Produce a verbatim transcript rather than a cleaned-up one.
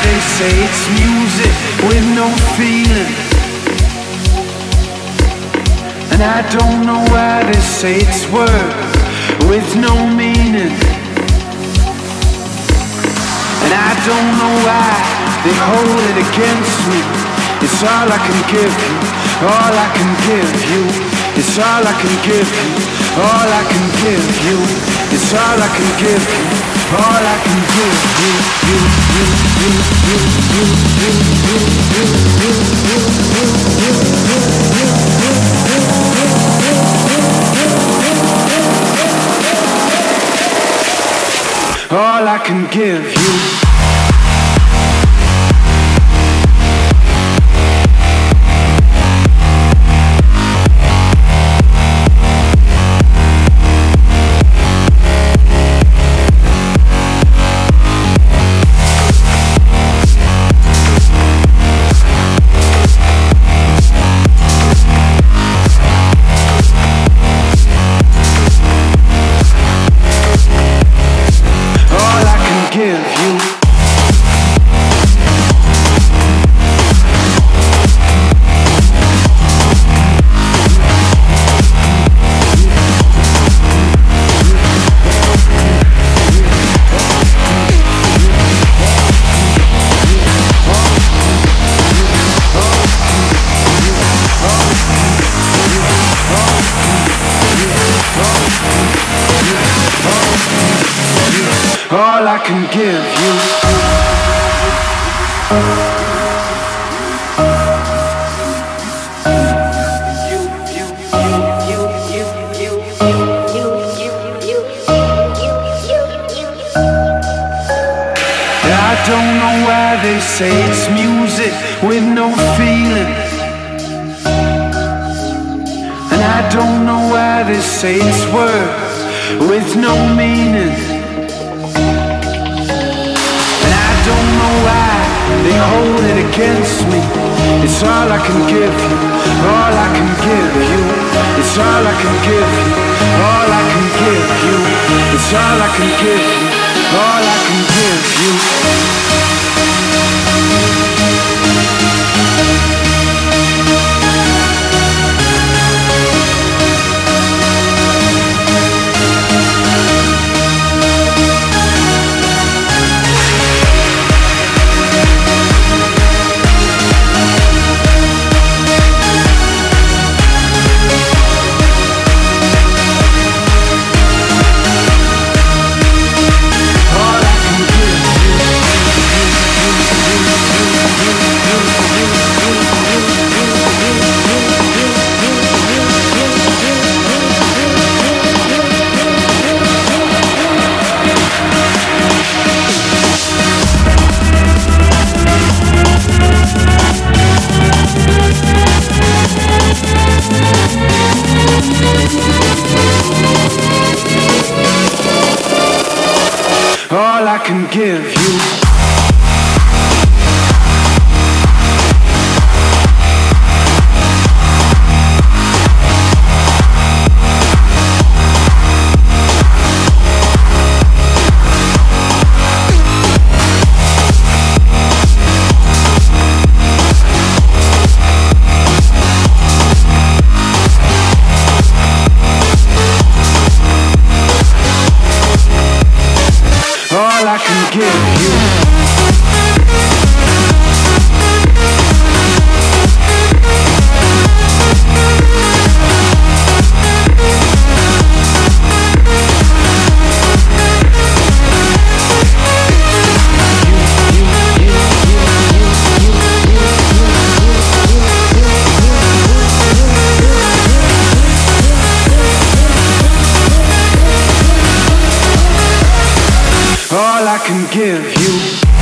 they say it's music with no feeling, and I don't know why they say it's words with no meaning, and I don't know why they hold it against me. It's all I can give you, all I can give you. It's all I can give you, all I can give you. It's all I can give you, all I can give you. You, you, you, you, you, you, you, you, you, you, all I can give you. All I can give you. I don't know why they say it's music with no feeling, and I don't know why they say it's words with no meaning. They hold it against me. It's all I can give you, all I can give you. It's all I can give you, all I can give you. It's all I can give you, all I can give you. All I can give you. All I can give you. All I can give you.